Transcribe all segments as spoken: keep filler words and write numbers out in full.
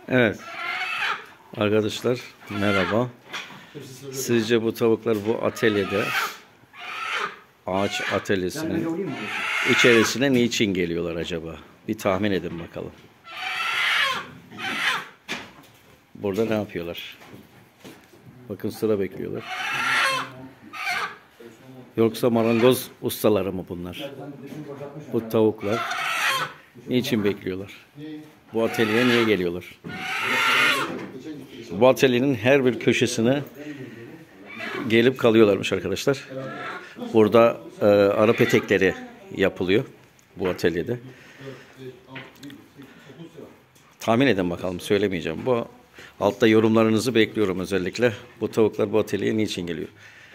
Evet. Arkadaşlar merhaba. Sizce bu tavuklar bu atölyede, ağaç atölyesinin içerisine niçin geliyorlar acaba? Bir tahmin edin bakalım. Burada ne yapıyorlar? Bakın sıra bekliyorlar. Yoksa marangoz ustaları mı bunlar? Bu tavuklar niçin bekliyorlar? Bu atölyeye niye geliyorlar? Bu atölyenin her bir köşesine gelip kalıyorlarmış arkadaşlar. Burada e, ara petekleri yapılıyor bu atölyede. Tahmin edin bakalım, söylemeyeceğim. Bu altta yorumlarınızı bekliyorum özellikle. Bu tavuklar bu atölyeye niçin geliyor?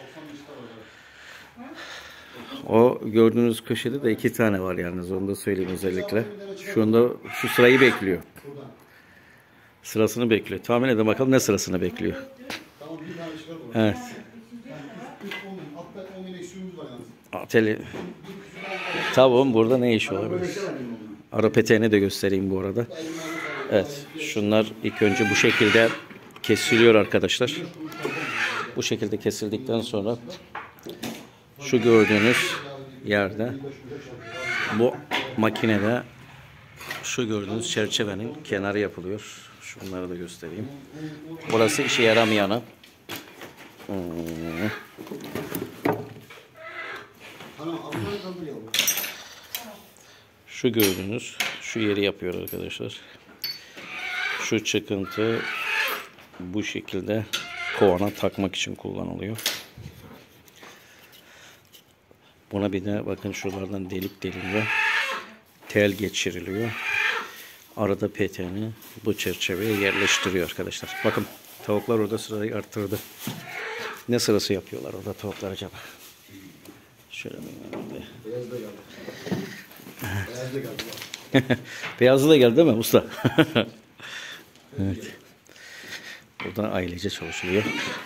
O gördüğünüz köşede de iki tane var yalnız, onu da söyleyeyim özellikle. Şu anda şu sırayı bekliyor. Sırasını bekliyor. Tahmin edin bakalım ne sırasını bekliyor. Evet. Atölye. Tavuğun burada ne işi olabilir? Ara peteğini de göstereyim bu arada. Evet. Şunlar ilk önce bu şekilde kesiliyor arkadaşlar. Bu şekilde kesildikten sonra şu gördüğünüz yerde bu makinede şu gördüğünüz çerçevenin kenarı yapılıyor. Şunları da göstereyim. Burası işe yaramayanı. Hmm. Şu gördüğünüz şu yeri yapıyor arkadaşlar. Şu çıkıntı bu şekilde kovana takmak için kullanılıyor. Buna bir de bakın şuralardan delik deliniyor. Tel geçiriliyor. Arada peteğini bu çerçeveye yerleştiriyor arkadaşlar. Bakın tavuklar orada sırayı arttırdı. Ne sırası yapıyorlar orada tavuklar acaba? Şöyle bir Beyazlı da geldi. Beyazlı da geldi. Beyazlı da geldi değil mi usta? Evet. Burada ailece çalışılıyor.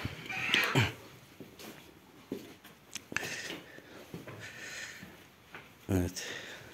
Evet.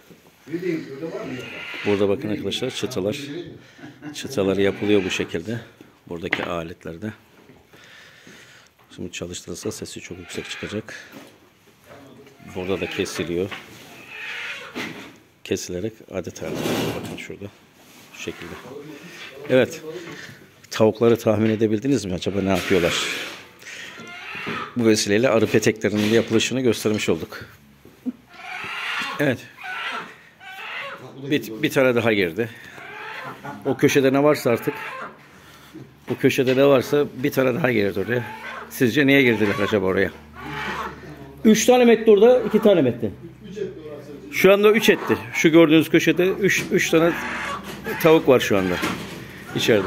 Burada bakın arkadaşlar çıtalar. Çıtaları yapılıyor bu şekilde. Buradaki aletlerde. Şimdi çalıştırılsa sesi çok yüksek çıkacak. Burada da kesiliyor. Kesilerek adet haline geliyor. Bakın şurada. Şu şekilde. Evet. Tavukları tahmin edebildiniz mi? Acaba ne yapıyorlar? Bu vesileyle arı peteklerinin yapılışını göstermiş olduk. Evet. Bir, bir tane daha girdi. O köşede ne varsa artık, o köşede ne varsa bir tane daha girdi oraya. Sizce niye girdiler acaba oraya? Üç tane mi etti orada, iki tane mi etti? Şu anda üç etti. Şu gördüğünüz köşede üç, üç tane tavuk var şu anda içeride.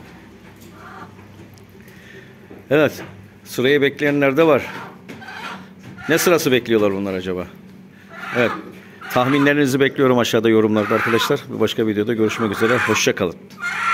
Evet. Sırayı bekleyenler de var. Ne sırası bekliyorlar bunlar acaba? Evet. Tahminlerinizi bekliyorum aşağıda yorumlarda arkadaşlar. Bir başka videoda görüşmek üzere. Hoşça kalın.